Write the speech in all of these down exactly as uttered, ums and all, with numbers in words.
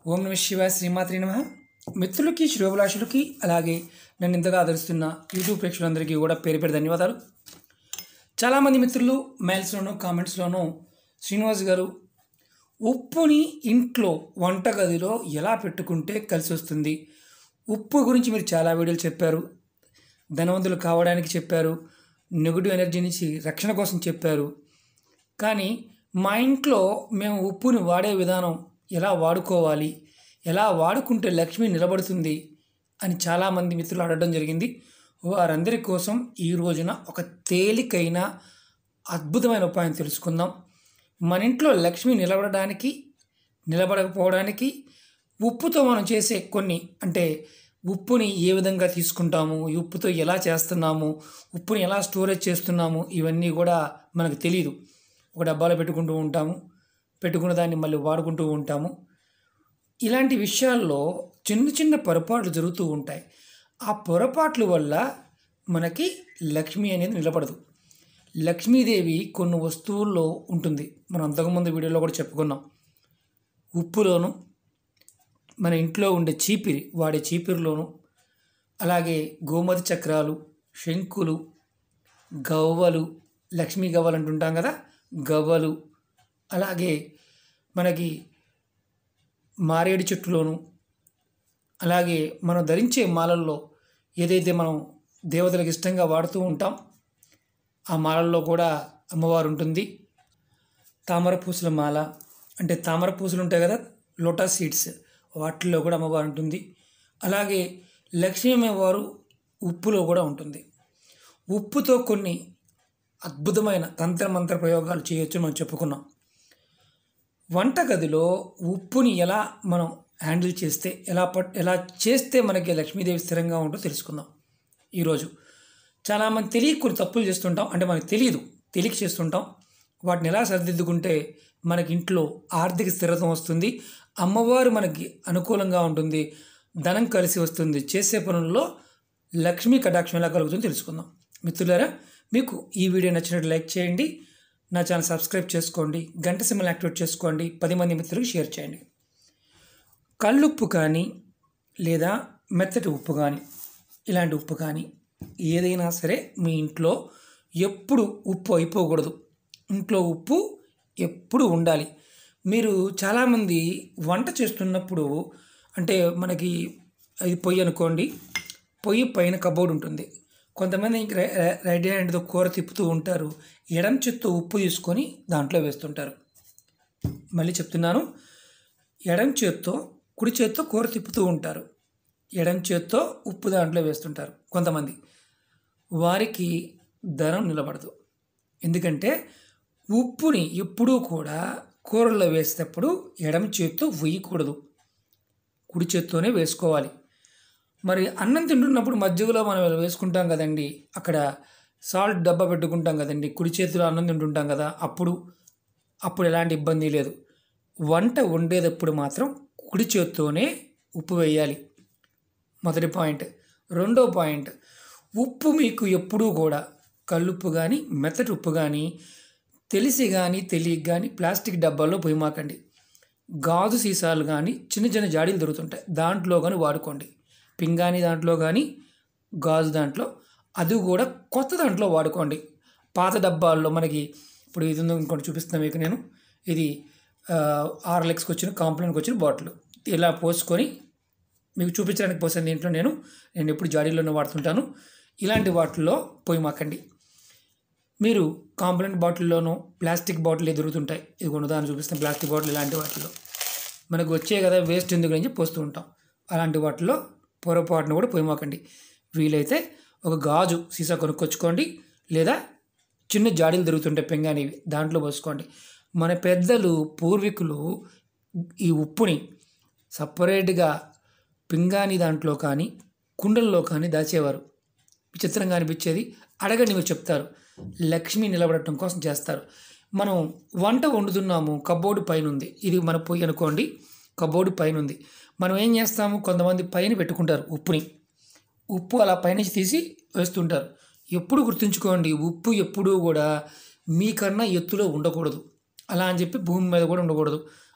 ఓం నమ శివాయ శ్రీమాత్రి నమః. మిత్రులకి శ్రేయోభిలాషులకి అలాగే నన్ను ఇంతగా ఆదరిస్తున్న యూట్యూబ్ ప్రేక్షకులందరికీ కూడా పేరు పేరు ధన్యవాదాలు. చాలామంది మిత్రులు మెయిల్స్లోనూ కామెంట్స్లోనూ శ్రీనివాస్ గారు ఉప్పుని ఇంట్లో వంటగదిలో ఎలా పెట్టుకుంటే కలిసి వస్తుంది, ఉప్పు గురించి మీరు చాలా వీడియోలు చెప్పారు, ధనవంతులు కావడానికి చెప్పారు, నెగిటివ్ ఎనర్జీ నుంచి రక్షణ కోసం చెప్పారు. కానీ మా ఇంట్లో మేము ఉప్పుని వాడే విధానం ఎలా వాడుకోవాలి, ఎలా వాడుకుంటే లక్ష్మి నిలబడుతుంది అని చాలామంది మిత్రులు అడగడం జరిగింది. వారందరి కోసం ఈ రోజున ఒక తేలికైన అద్భుతమైన ఉపాయం తెలుసుకుందాం. మన ఇంట్లో లక్ష్మి నిలబడడానికి నిలబడకపోవడానికి ఉప్పుతో మనం చేసే కొన్ని, అంటే ఉప్పుని ఏ విధంగా తీసుకుంటాము, ఉప్పుతో ఎలా చేస్తున్నాము, ఉప్పుని ఎలా స్టోరేజ్ చేస్తున్నాము, ఇవన్నీ కూడా మనకు తెలియదు. ఒక డబ్బాలో పెట్టుకుంటూ ఉంటాము, పెట్టుకున్న దాన్ని మళ్ళీ వాడుకుంటూ ఉంటాము. ఇలాంటి విషయాల్లో చిన్న చిన్న పొరపాట్లు జరుగుతూ ఉంటాయి. ఆ పొరపాట్ల వల్ల మనకి లక్ష్మి అనేది నిలబడదు. లక్ష్మీదేవి కొన్ని వస్తువుల్లో ఉంటుంది. మనం అంతకుముందు వీడియోలో కూడా చెప్పుకున్నాం. ఉప్పులోను, మన ఇంట్లో ఉండే చీపిరి, వాడే చీపిరిలోను, అలాగే గోమతి చక్రాలు, శంకులు, గవ్వలు, లక్ష్మీ గవ్వలు అంటుంటాం కదా, గవ్వలు, అలాగే మనకి మారేడు చెట్టులోను, అలాగే మనం ధరించే మాలల్లో ఏదైతే మనం దేవతలకు ఇష్టంగా వాడుతూ ఉంటాం ఆ మాలల్లో కూడా అమ్మవారు ఉంటుంది. తామర పూసల మాల, అంటే తామర పూసలు ఉంటాయి కదా, లోటస్ సీడ్స్, వాటిల్లో కూడా అమ్మవారు ఉంటుంది. అలాగే లక్ష్మీ అమ్మవారు ఉప్పులో కూడా ఉంటుంది. ఉప్పుతో కొన్ని అద్భుతమైన తంత్ర మంత్ర ప్రయోగాలు చేయొచ్చు మనం చెప్పుకున్నాం. వంటగదిలో ఉప్పుని ఎలా మనం హ్యాండిల్ చేస్తే, ఎలా పట్ ఎలా చేస్తే మనకి లక్ష్మీదేవి స్థిరంగా ఉంటుందో తెలుసుకుందాం ఈరోజు. చాలామంది తెలియక కొన్ని తప్పులు చేస్తుంటాం, అంటే మనకు తెలియదు, తెలియక చేస్తుంటాం. వాటిని ఎలా సరిదిద్దుకుంటే మనకి ఇంట్లో ఆర్థిక స్థిరత్వం వస్తుంది, అమ్మవారు మనకి అనుకూలంగా ఉంటుంది, ధనం కలిసి వస్తుంది, చేసే పనుల్లో లక్ష్మీ కటాక్షం ఎలా కలుగుతుందో తెలుసుకుందాం. మిత్రులారా, మీకు ఈ వీడియో నచ్చినట్టు లైక్ చేయండి, నా ఛానల్ సబ్స్క్రైబ్ చేసుకోండి, గంట సింబల్ యాక్టివేట్ చేసుకోండి, పది మంది మిత్రులకు షేర్ చేయండి. కల్లుప్పు కానీ లేదా మెత్తటి ఉప్పు కానీ, ఇలాంటి ఉప్పు కానీ ఏదైనా సరే మీ ఇంట్లో ఎప్పుడు ఉప్పు అయిపోకూడదు. ఇంట్లో ఉప్పు ఎప్పుడు ఉండాలి. మీరు చాలామంది వంట చేస్తున్నప్పుడు, అంటే మనకి అది పొయ్యి అనుకోండి, పొయ్యి పైన కబోర్డ్ ఉంటుంది. కొంతమంది రైట్ హ్యాండ్తో కూర తిప్పుతూ ఉంటారు, ఎడం చేత్తో ఉప్పు తీసుకొని దాంట్లో వేస్తుంటారు. మళ్ళీ చెప్తున్నాను, ఎడం చేత్తో కుడి చేత్తో కూర తిప్పుతూ ఉంటారు, ఎడం చేత్తో ఉప్పు దాంట్లో వేస్తుంటారు కొంతమంది. వారికి ధనం నిలబడదు. ఎందుకంటే ఉప్పుని ఎప్పుడూ కూడా కూరల్లో వేసేటప్పుడు ఎడం చేత్తో వేయకూడదు, కుడి చేత్తోనే వేసుకోవాలి. మరి అన్నం తింటున్నప్పుడు మధ్యలో మనం వేసుకుంటాం కదండి, అక్కడ సాల్ట్ డబ్బా పెట్టుకుంటాం కదండి, కుడి చేతిలో అన్నం తింటుంటాం కదా, అప్పుడు అప్పుడు ఎలాంటి ఇబ్బంది లేదు. వంట వండేటప్పుడు మాత్రం కుడి చేత్తోనే ఉప్పు వేయాలి. మొదటి పాయింట్. రెండో పాయింట్, ఉప్పు మీకు ఎప్పుడూ కూడా కల్లుప్పు కానీ మెత్తటి ఉప్పు కానీ తెలిసి కానీ తెలియక కానీ ప్లాస్టిక్ డబ్బాల్లో పోయమాకండి. గాజు సీసాలు కానీ చిన్న చిన్న జాడీలు దొరుకుతుంటాయి, దాంట్లో కానీ వాడుకోండి. పింగాణి దాంట్లో కానీ గాజు దాంట్లో, అది కూడా కొత్త దాంట్లో వాడుకోండి. పాత డబ్బాల్లో మనకి ఇప్పుడు ఇది ఇంకోటి చూపిస్తున్నాను మీకు నేను. ఇది ఆర్ఎల్ఎక్స్కి వచ్చిన కాంప్లైంట్కి వచ్చిన బాటిల్, ఇలా పోసుకొని మీకు చూపించడానికి పోసాను. దీంట్లో నేను నేను ఎప్పుడు జాడీలోనే వాడుతుంటాను. ఇలాంటి వాటిల్లో పోయి మాకండి. మీరు కాంప్లైంట్ బాటిల్లోనూ ప్లాస్టిక్ బాటిల్ దొరుకుతుంటాయి, ఇది కొన్ని ఉదాహరణ చూపిస్తాను. ప్లాస్టిక్ బాటిల్ ఇలాంటి వాటిల్లో మనకు వచ్చే కదా వేస్ట్ ఎందుకు అని పోస్తూ ఉంటాం. అలాంటి వాటిల్లో పొరపాటును కూడా పోయమాకండి. వీలైతే ఒక గాజు సీసా కొనుక్కొచ్చుకోండి, లేదా చిన్న జాడీలు దొరుకుతుంటాయి పెంగానివి, దాంట్లో పోసుకోండి. మన పెద్దలు పూర్వీకులు ఈ ఉప్పుని సపరేట్గా పింగాణి దాంట్లో కానీ కుండల్లో కానీ దాచేవారు. విచిత్రంగా అనిపించేది, అడగండి మీరు చెప్తారు. లక్ష్మి నిలబడటం కోసం చేస్తారు. మనం వంట వండుతున్నాము, కబోర్డు పైన ఉంది, ఇది మన పొయ్యి అనుకోండి, కబోర్డు పైన ఉంది. మనం ఏం చేస్తాము, కొంతమంది పైన పెట్టుకుంటారు ఉప్పుని, ఉప్పు అలా పైనుంచి తీసి వేస్తుంటారు. ఎప్పుడు గుర్తుంచుకోండి, ఉప్పు ఎప్పుడూ కూడా మీకన్నా ఎత్తులో ఉండకూడదు, అలా అని చెప్పి భూమి మీద కూడా ఉండకూడదు.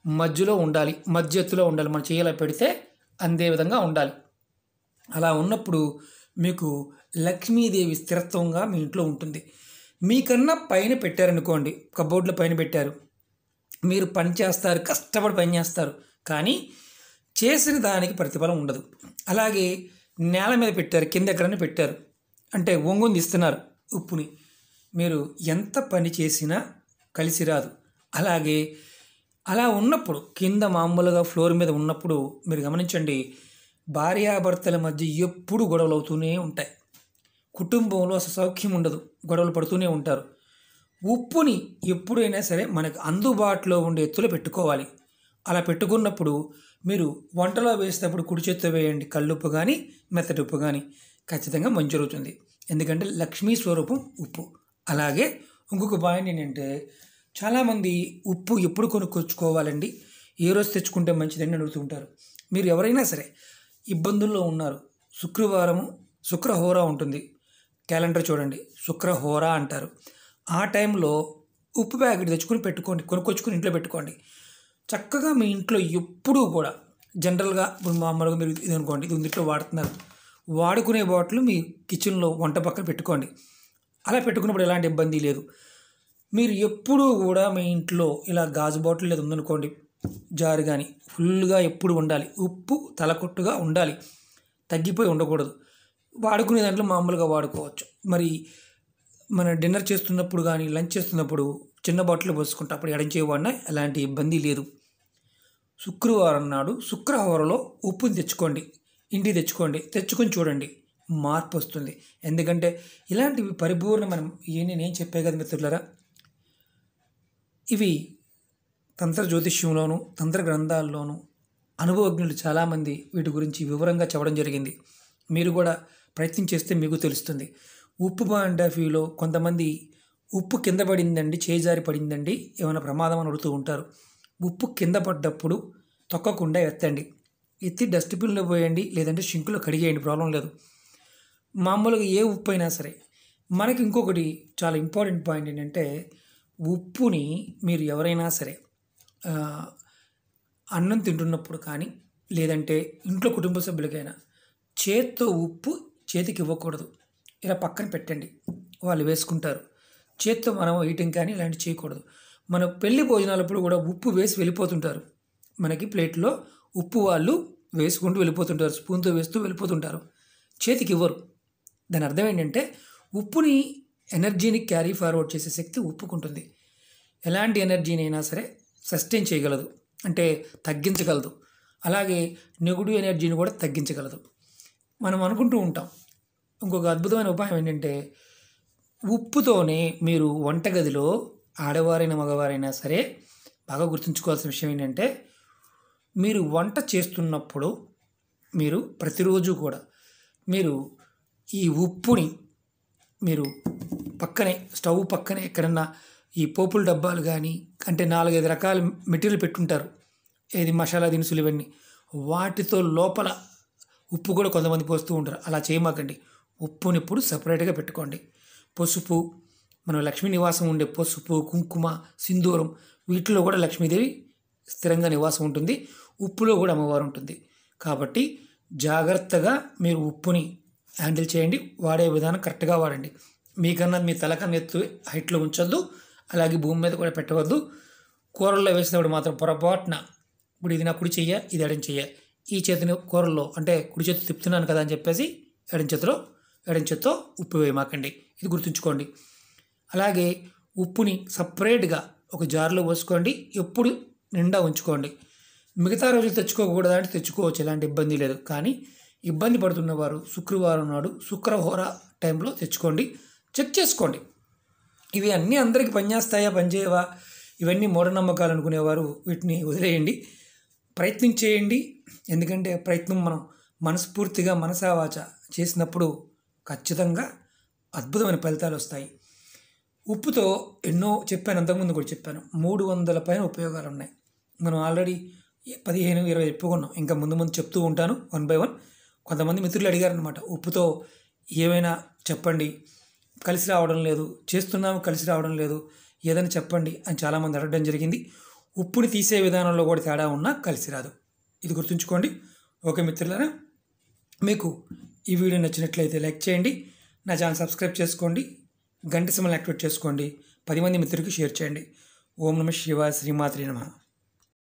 మధ్యలో ఉండాలి, మధ్య ఎత్తులో ఉండాలి. మనం చేయాల పెడితే అందే విధంగా ఉండాలి. అలా ఉన్నప్పుడు మీకు లక్ష్మీదేవి స్థిరత్వంగా మీ ఇంట్లో ఉంటుంది. మీకన్నా పైన పెట్టారనుకోండి, కబోర్డ్లో పైన పెట్టారు, మీరు పని చేస్తారు, కష్టపడి పని చేస్తారు, కానీ చేసిన దానికి ప్రతిఫలం ఉండదు. అలాగే నేల మీద పెట్టారు, కింద ఎక్కడైనా పెట్టారు అంటే ఒంగుని ఇస్తున్నారు ఉప్పుని, మీరు ఎంత పని చేసినా కలిసి రాదు. అలాగే అలా ఉన్నప్పుడు కింద మామూలుగా ఫ్లోర్ మీద ఉన్నప్పుడు మీరు గమనించండి, భార్యాభర్తల మధ్య ఎప్పుడు గొడవలు అవుతూనే ఉంటాయి. కుటుంబంలో అసలు సౌఖ్యం ఉండదు, గొడవలు పడుతూనే ఉంటారు. ఉప్పుని ఎప్పుడైనా సరే మనకు అందుబాటులో ఉండే ఎత్తులో పెట్టుకోవాలి. అలా పెట్టుకున్నప్పుడు మీరు వంటలో వేసేటప్పుడు కుడి చేత్తో వేయండి, కల్లుప్పు కానీ మెత్తటి ఉప్పు కానీ, ఖచ్చితంగా మంచి జరుగుతుంది. ఎందుకంటే లక్ష్మీ స్వరూపం ఉప్పు. అలాగే ఇంకొక పాయింట్ ఏంటంటే, చాలామంది ఉప్పు ఎప్పుడు కొనుక్కొచ్చుకోవాలండి, ఏ రోజు తెచ్చుకుంటే మంచిదని అడుగుతుంటారు. మీరు ఎవరైనా సరే ఇబ్బందుల్లో ఉన్నారు, శుక్రవారము శుక్రహోర ఉంటుంది, క్యాలెండర్ చూడండి, శుక్రహోర అంటారు. ఆ టైంలో ఉప్పు ప్యాకెట్ తెచ్చుకొని పెట్టుకోండి, కొనుక్కొచ్చుకొని ఇంట్లో పెట్టుకోండి. చక్కగా మీ ఇంట్లో ఎప్పుడూ కూడా జనరల్గా ఇప్పుడు మామూలుగా మీరు ఇది అనుకోండి, ఇది ఇంట్లో వాడుతున్నారు, వాడుకునే బాటిల్ మీ కిచెన్లో వంట పక్కన పెట్టుకోండి. అలా పెట్టుకున్నప్పుడు ఎలాంటి ఇబ్బంది లేదు. మీరు ఎప్పుడూ కూడా మీ ఇంట్లో ఇలా గాజు బాటిల్ లేదు ఉందనుకోండి, జారు కానీ ఫుల్గా ఎప్పుడు ఉండాలి. ఉప్పు తలకొట్టుగా ఉండాలి, తగ్గిపోయి ఉండకూడదు. వాడుకునే దాంట్లో మామూలుగా వాడుకోవచ్చు. మరి మన డిన్నర్ చేస్తున్నప్పుడు కానీ లంచ్ చేస్తున్నప్పుడు చిన్న బాటిల్లో పోసుకుంటే అప్పుడు ఎడం చేయబడినా ఎలాంటి ఇబ్బంది లేదు. శుక్రవారం నాడు శుక్రవారంలో ఉప్పుని తెచ్చుకోండి, ఇంటికి తెచ్చుకోండి, తెచ్చుకొని చూడండి, మార్పు వస్తుంది. ఎందుకంటే ఇలాంటివి పరిపూర్ణ మనం ఏ నేనేం చెప్పే కదా మిత్రులారా, ఇవి తంత్ర జ్యోతిష్యంలోను తంత్ర గ్రంథాల్లోనూ అనుభవజ్ఞులు చాలామంది వీటి గురించి వివరంగా చెప్పడం జరిగింది. మీరు కూడా ప్రయత్నం చేస్తే మీకు తెలుస్తుంది. ఉప్పు పాయింట్ ఆఫ్ వ్యూలో కొంతమంది ఉప్పు కింద పడిందండి, చేజారి పడిందండి, ఏమైనా ప్రమాదం అని అడుగుతూ ఉంటారు. ఉప్పు కింద పడ్డప్పుడు తొక్కకుండా ఎత్తండి, ఎత్తి డస్ట్బిన్లో పోయండి, లేదంటే షింకులో కడిగేయండి, ప్రాబ్లం లేదు. మామూలుగా ఏ ఉప్పు అయినా సరే. మనకి ఇంకొకటి చాలా ఇంపార్టెంట్ పాయింట్ ఏంటంటే, ఉప్పుని మీరు ఎవరైనా సరే అన్నం తింటున్నప్పుడు కానీ లేదంటే ఇంట్లో కుటుంబ సభ్యులకైనా చేత్తో ఉప్పు చేతికి ఇవ్వకూడదు. ఇలా పక్కన పెట్టండి, వాళ్ళు వేసుకుంటారు. చేత్తో మనం వేయటం కానీ ఇలాంటివి చేయకూడదు. మన పెళ్లి భోజనాలప్పుడు కూడా ఉప్పు వేసి వెళ్ళిపోతుంటారు. మనకి ప్లేట్లో ఉప్పు వాళ్ళు వేసుకుంటూ వెళ్ళిపోతుంటారు, స్పూన్తో వేస్తూ వెళ్ళిపోతుంటారు, చేతికి ఇవ్వరు. దాని అర్థం ఏంటంటే ఉప్పుని ఎనర్జీని క్యారీ ఫార్వర్డ్ చేసే శక్తి ఉప్పుకుంటుంది. ఎలాంటి ఎనర్జీని అయినా సరే సస్టైన్ చేయగలదు, అంటే తగ్గించగలదు. అలాగే నెగిటివ్ ఎనర్జీని కూడా తగ్గించగలదు. మనం అనుకుంటూ ఉంటాం. ఇంకొక అద్భుతమైన ఉపాయం ఏంటంటే, ఉప్పుతోనే మీరు వంటగదిలో ఆడవారైనా మగవారైనా సరే బాగా గుర్తుంచుకోవాల్సిన విషయం ఏంటంటే, మీరు వంట చేస్తున్నప్పుడు మీరు ప్రతిరోజు కూడా మీరు ఈ ఉప్పుని మీరు పక్కనే స్టవ్ పక్కనే ఎక్కడన్నా ఈ పోపుల డబ్బాలు కానీ, అంటే నాలుగైదు రకాల మెటీరియల్ పెట్టుంటారు, ఏది మసాలా దినుసులు ఇవన్నీ, వాటితో లోపల ఉప్పు కూడా కొంతమంది పోస్తూ ఉంటారు. అలా చేయమాకండి. ఉప్పుని ఇప్పుడు సపరేట్గా పెట్టుకోండి. పసుపు, మనం లక్ష్మీ నివాసం ఉండే పసుపు, కుంకుమ, సింధూరం, వీటిలో కూడా లక్ష్మీదేవి స్థిరంగా నివాసం ఉంటుంది. ఉప్పులో కూడా అమ్మవారు ఉంటుంది. కాబట్టి జాగ్రత్తగా మీరు ఉప్పుని హ్యాండిల్ చేయండి. వాడే విధానం కరెక్ట్గా వాడండి. మీకన్నా మీ తలకన్నా ఎత్తు హైట్లో ఉంచొద్దు, అలాగే భూమి మీద కూడా పెట్టవద్దు. కూరల్లో వేసినప్పుడు మాత్రం పొరపాటున ఇప్పుడు ఇది నా కుడి చెయ్య, ఇది ఎడం చెయ్య, ఈ చేతిని కూరల్లో అంటే కుడి చేతి తిప్పుతున్నాను కదా అని చెప్పేసి ఎడం చేతిలో ఎడం చేతితో ఉప్పు వేయమాకండి. ఇది గుర్తుంచుకోండి. అలాగే ఉప్పుని సపరేట్గా ఒక జార్లో పోసుకోండి, ఎప్పుడు నిండా ఉంచుకోండి. మిగతా రోజులు తెచ్చుకోకూడదు అంటే తెచ్చుకోవచ్చు, ఎలాంటి ఇబ్బంది లేదు. కానీ ఇబ్బంది పడుతున్నవారు శుక్రవారం నాడు శుక్రహోర టైంలో తెచ్చుకోండి, చెక్ చేసుకోండి. ఇవి అన్నీ అందరికీ పనిచేస్తాయా పనిచేయవా, ఇవన్నీ మూఢనమ్మకాలు అనుకునేవారు వీటిని వదిలేయండి, ప్రయత్నం చేయండి. ఎందుకంటే ప్రయత్నం మనం మనస్ఫూర్తిగా మనసావాచ చేసినప్పుడు ఖచ్చితంగా అద్భుతమైన ఫలితాలు వస్తాయి. ఉప్పుతో ఎన్నో చెప్పాను, అంతకుముందు కూడా చెప్పాను, మూడు వందల పైన ఉపయోగాలు ఉన్నాయి. మనం ఆల్రెడీ పదిహేను ఇరవై చెప్పుకున్నాం, ఇంకా ముందు ముందు చెప్తూ ఉంటాను వన్ బై వన్. కొంతమంది మిత్రులు అడిగారనమాట, ఉప్పుతో ఏమైనా చెప్పండి, కలిసి రావడం లేదు, చేస్తున్నాము కలిసి రావడం లేదు, ఏదైనా చెప్పండి అని చాలామంది అడగడం జరిగింది. ఉప్పుని తీసే విధానంలో కూడా తేడా ఉన్నా కలిసి రాదు. ఇది గుర్తుంచుకోండి. ఓకే మిత్రులారా, మీకు ఈ వీడియో నచ్చినట్లయితే లైక్ చేయండి, నా ఛానల్ సబ్స్క్రైబ్ చేసుకోండి, గంట సింబల్ని యాక్టివేట్ చేసుకోండి, పది మంది మిత్రులకి షేర్ చేయండి. ఓం నమః శివాయ, శ్రీమాత్రే నమః.